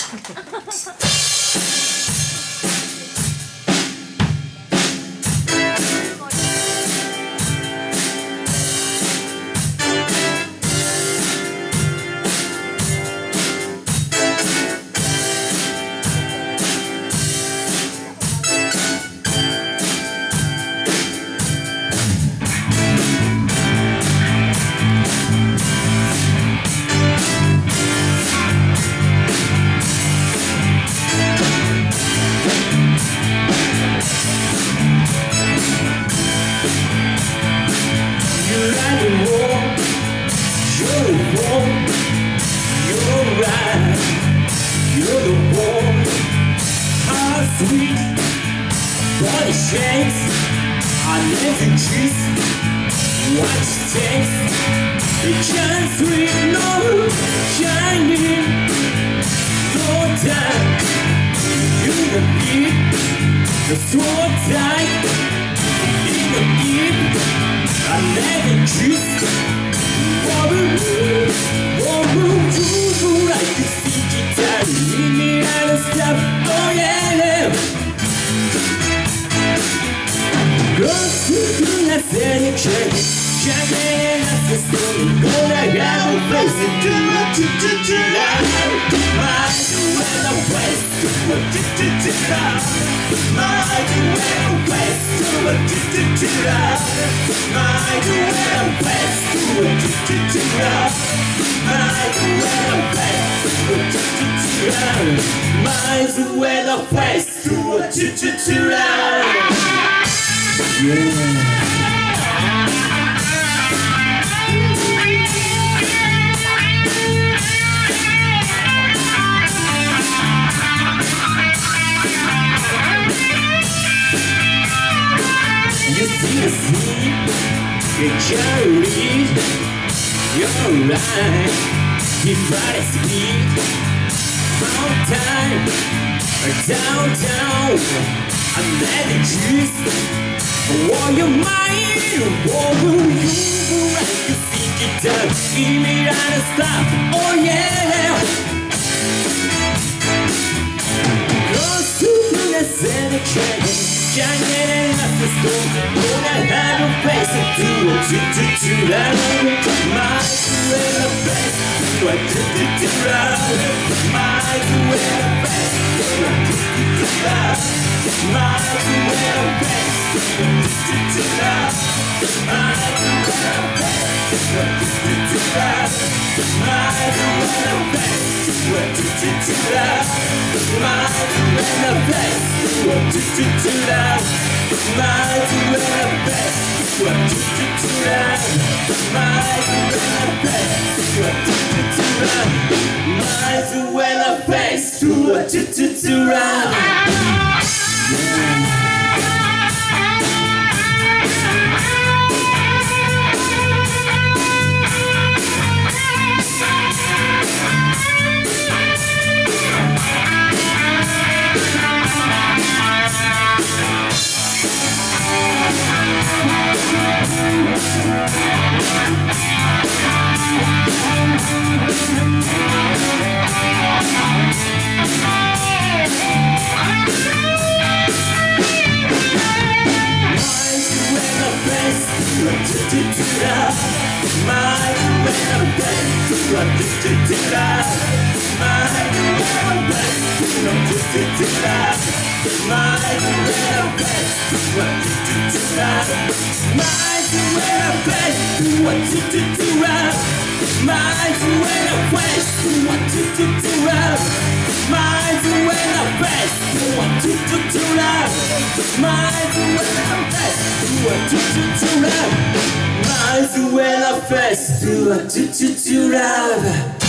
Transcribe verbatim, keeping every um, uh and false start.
Sweet body shakes, I never kiss. What it takes, it can't sweet, no shining, no time. You the beat, the so tight. In the deep, I never kiss. Wobble, wobble, wobble, like a sea guitar. Leave me out of stuff, oh yeah. Gonna send you check, check it out the story. Gonna have a face to do it to do to love. My way the west to a to to to love. My way the west to a to to to love. My way the west to a to to to love. My way the west to a to to to love. My way the west to a to to to love. Yeah. You see the sea, you can't read. You're right, if I speak from time downtown, I'm letting you war your mind, war you like you think it does. Give me that stuff, oh yeah. Close to the center train, can't get enough to stone. Gonna have a face to do it, to do to that. My way the best, do it, to do to that. My way the best, do it, to do to that. My way the best. To love, my the best. To love, my the best. To love, my the best. To love, my the best. To love, my the best. To love, my the best. To love. Mine's the way the best, do it to to to love.